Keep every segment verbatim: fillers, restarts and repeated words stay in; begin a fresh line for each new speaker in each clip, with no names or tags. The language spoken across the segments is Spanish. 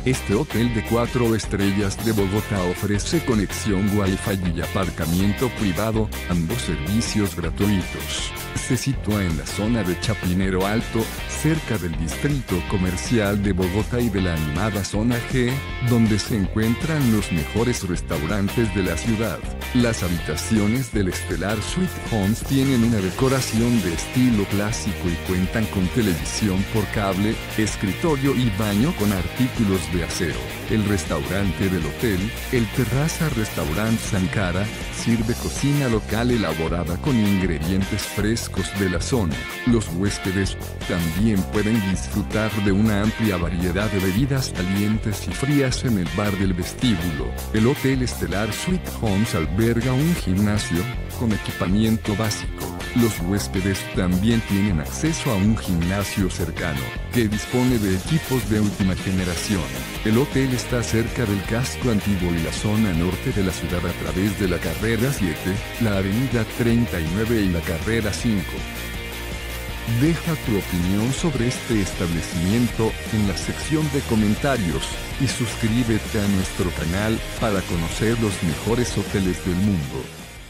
Este hotel de cuatro estrellas de Bogotá ofrece conexión Wi-Fi y aparcamiento privado, ambos servicios gratuitos. Se sitúa en la zona de Chapinero Alto, cerca del distrito comercial de Bogotá y de la animada zona G, donde se encuentran los mejores restaurantes de la ciudad. Las habitaciones del Estelar Suite Homes tienen una decoración de estilo clásico y cuentan con televisión por cable, escritorio y baño con artículos de acero. El restaurante del hotel, el Terraza Restaurant Sankara, sirve cocina local elaborada con ingredientes frescos de la zona. Los huéspedes también pueden disfrutar de una amplia variedad de bebidas calientes y frías en el bar del vestíbulo. El Hotel Estelar Suite Homes alberga un gimnasio, con equipamiento básico. Los huéspedes también tienen acceso a un gimnasio cercano, que dispone de equipos de última generación. El hotel está cerca del casco antiguo y la zona norte de la ciudad a través de la carrera siete, la avenida treinta y nueve y la carrera cinco. Deja tu opinión sobre este establecimiento en la sección de comentarios, y suscríbete a nuestro canal para conocer los mejores hoteles del mundo.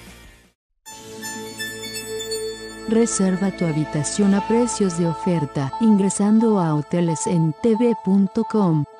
Reserva tu habitación a precios de oferta ingresando a hoteles en t v punto com.